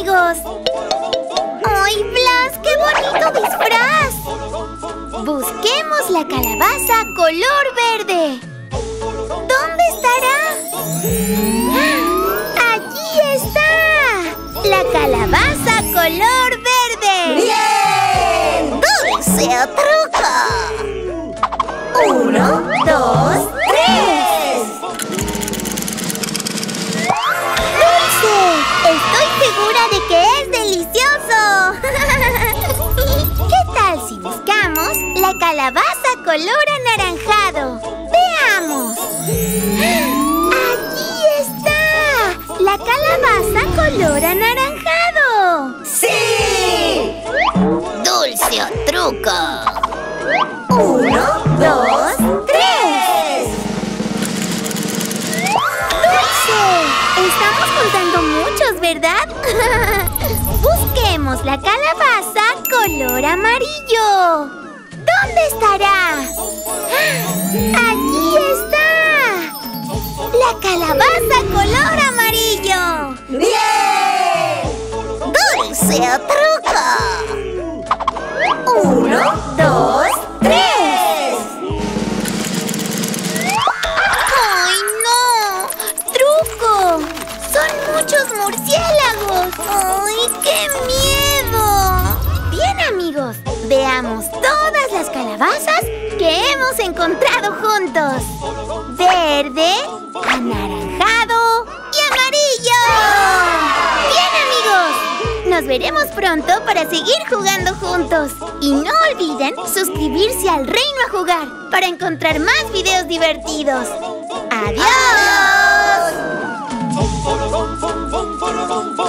amigos! ¡Ay, Blas! ¡Qué bonito disfraz! Busquemos la calabaza color verde. ¿Dónde estará? ¡Ah! ¡Allí está! ¡La calabaza color verde! ¡Bien! ¡Dulce o truco! 1, 2, 3. ¡Dulce! Estoy segura de que es delicioso. ¿Qué tal si buscamos la calabaza color anaranjado? ¡Veamos! ¡Allí está! ¡La calabaza color anaranjado! ¡Sí! ¡Dulce o truco! 1, 2, 3. ¡Dulce! Estamos juntando muchos, ¿verdad? Busquemos la calabaza color amarillo. ¿Dónde estará? ¡Allí está! ¡La calabaza color amarillo! ¡Bien! ¡Dulce o truco! 1, 2, 3. ¡Ay, no! ¡Truco! ¡Son muchos murciélagos! ¡Ay, qué miedo! Bien, amigos, veamos todas las calabazas que hemos encontrado juntos. Verde, anaranjado y amarillo. ¡Bien, amigos! Nos veremos pronto para seguir jugando juntos. Y no olviden suscribirse al Reino a Jugar para encontrar más videos divertidos. ¡Adiós! ¡Adiós!